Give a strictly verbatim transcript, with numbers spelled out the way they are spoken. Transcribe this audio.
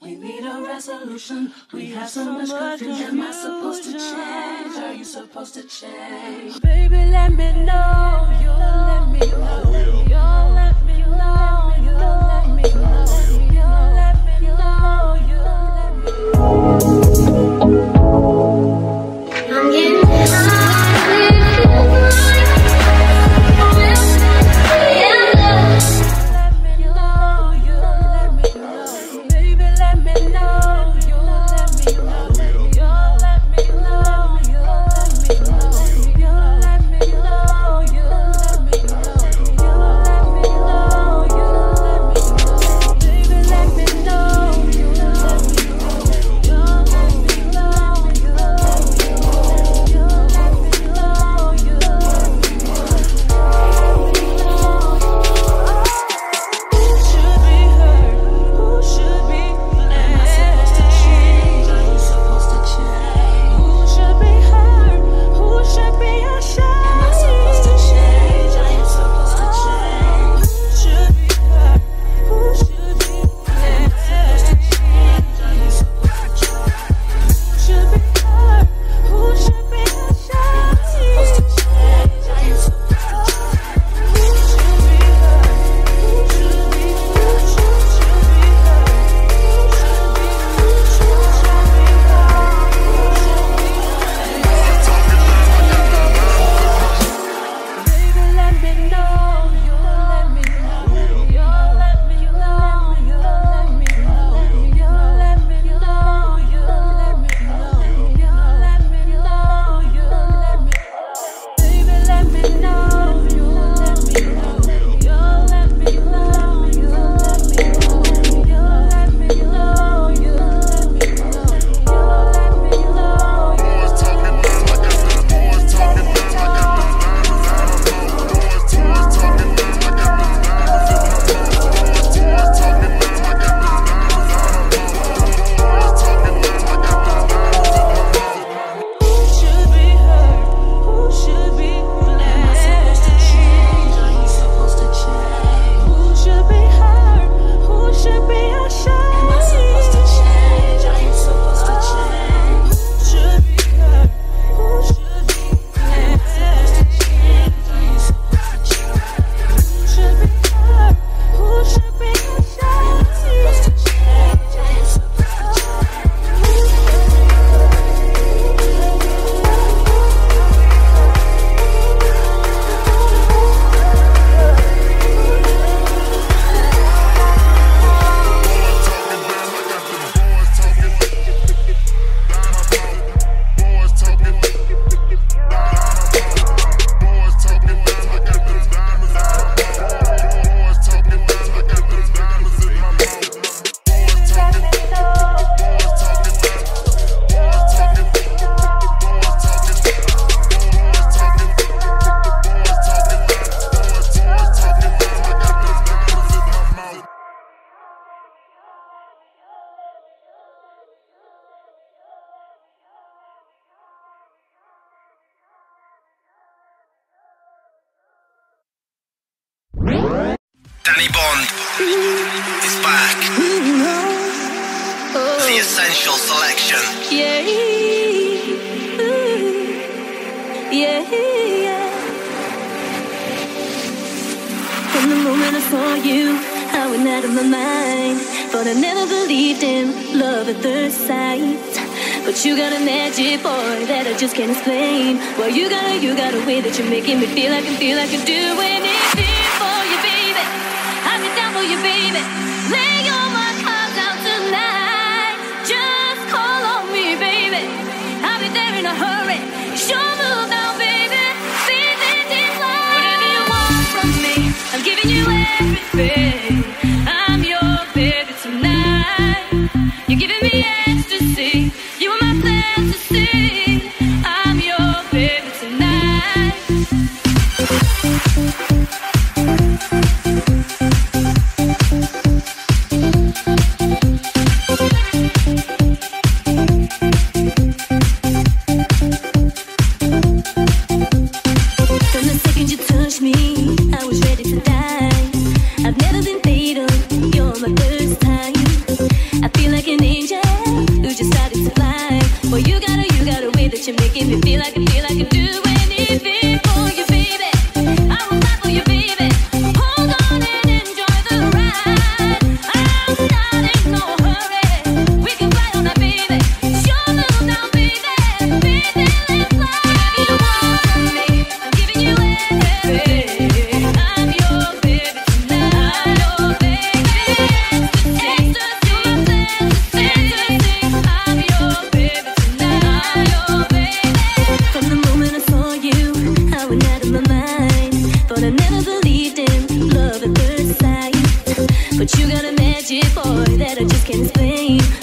We need a resolution. We have so much confusion. Am I supposed to change? Are you supposed to change? Baby, let me know. You let me know. You let me know. You let me know. You let me know. You let me know. I'm getting high. Danny Bond is back. The Essential Selection. Yeah, yeah, yeah. From the moment I saw you, I went out of my mind. But I never believed in love at first sight. But you got a magic, boy, that I just can't explain. Well, you got a, you got a way that you're making me feel I can feel I can do anything for you, baby. I'll be down for you, baby. Lay all my cards out tonight. Just call on me, baby. I'll be there in a hurry. Sure move now, baby. Baby, this life. Whatever you want from me, I'm giving you everything. I'm your baby tonight. You're giving me ecstasy. You are my fantasy. I'm your baby tonight. From the second you touched me, I was ready to die. I've never been fatal, you're my first time. I feel feel like an angel who just started to fly. Boy, you got a, you got a way that you're making me feel like I feel like I do anything for you, baby. I will fight for you, baby. Hold on and enjoy the ride. I'm not in no hurry. We can fly on that, baby. Sure, little down, baby. Baby, let's fly. If you want from me, I'm giving you everything. I'm your baby tonight, your baby. Ecstasy, ecstasy, I'm your baby tonight, your baby. From the moment I saw you, I went out of my mind. Thought I never believed in love at first sight. But you got a magic, boy, that I just can't explain.